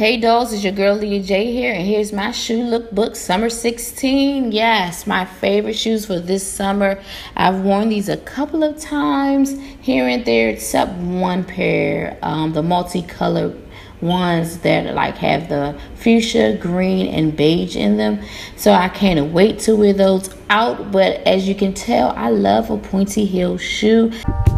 Hey dolls, it's your girl LeahJ here, and here's my shoe lookbook summer 16. Yes, my favorite shoes for this summer. I've worn these a couple of times here and there, except one pair, the multicolored ones that like have the fuchsia, green, and beige in them. So I can't wait to wear those out. But as you can tell, I love a pointy heel shoe.